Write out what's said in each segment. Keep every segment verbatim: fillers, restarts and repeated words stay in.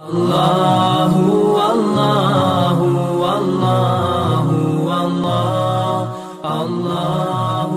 اللہ اللہ اللہ اللہ اللہ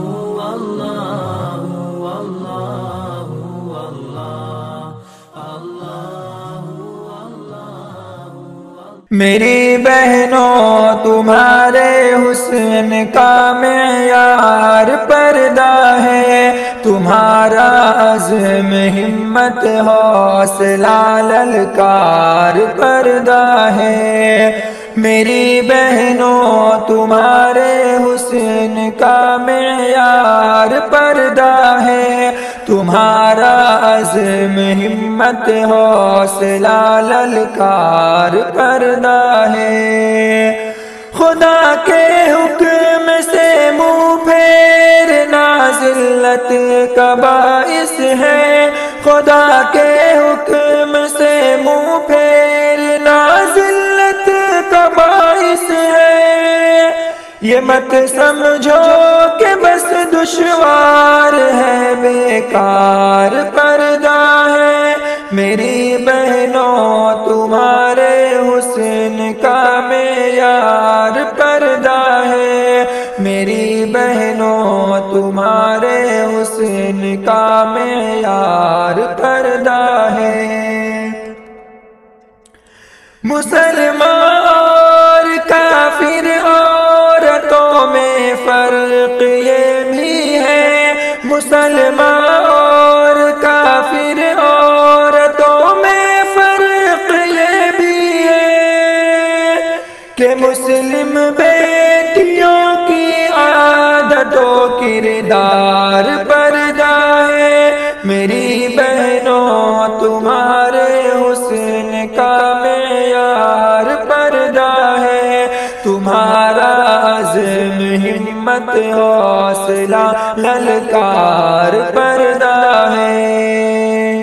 میری بہنوں تمہارے حسن کا معیار پردہ ہے، تمہارا عزم ہمت حوصلہ للکار پردہ ہے۔ میری بہنوں تمہارے حسن کا معیار پردہ ہے، تمہارا عزم ہمت حوصلہ للکار پردہ ہے۔ خدا کے حکم سے منہ پھیرنا ذلت کا باعث ہے، خدا کے حکم سے منہ پھیرنا ذلت کا باعث ہے۔ یہ مت سمجھو کہ بس دشوار ہے، بیکار پردہ ہے۔ میری بہنوں تمہارے حسن کا معیار پردہ ہے، میری بہنوں تمہارے حسن کا معیار پردہ ہے۔ مسلمان اور کافر عورتوں میں فرق یہ بھی ہے، مسلمان اور کافر عورتوں میں فرق یہ بھی ہے کہ مسلم بیٹیوں کی عادت و کردار پردہ ہے۔ میری بہنوں تمہارے حسن کا معیار پردہ ہے، تمہارا عزم ہمت حوصلہ للکار پردہ ہے۔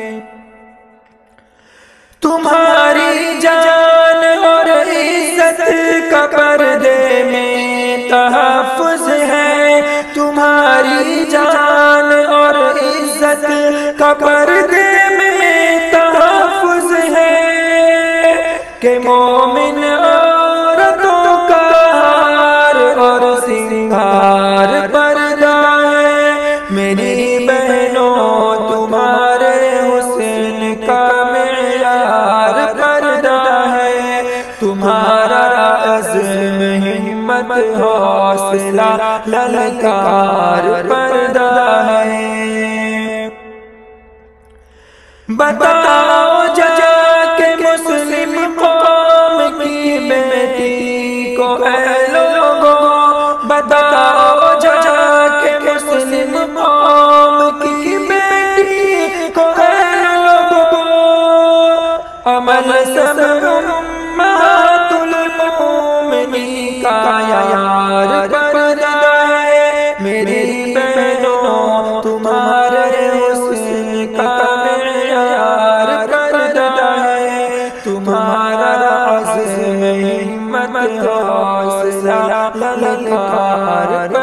تمہاری جان اور عزت کا پردے میں تحفظ ہے، تمہاری جان اور عزت کا پردے میں تحفظ ہے کہ مومن عورتوں کا ہار اور سنگھار پردہ ہے۔ میری بہنوں تمہارے حسن کا معیار پردہ ہے، تمہارا عزم ہمت حوصلہ للکار پردہ ہے۔ بتاؤ جا کے مسلم قوم کی بیٹی کو اے لوگوں، بتاؤ جا کے مسلم قوم کی بیٹی کو اے لوگوں، عمل سب امہات المومنین کا یار پردہ ہے۔ میری بہنوں تمہارے حسن کا معیار پردہ ہے، تمہارا عزم ہمت حوصلہ للکار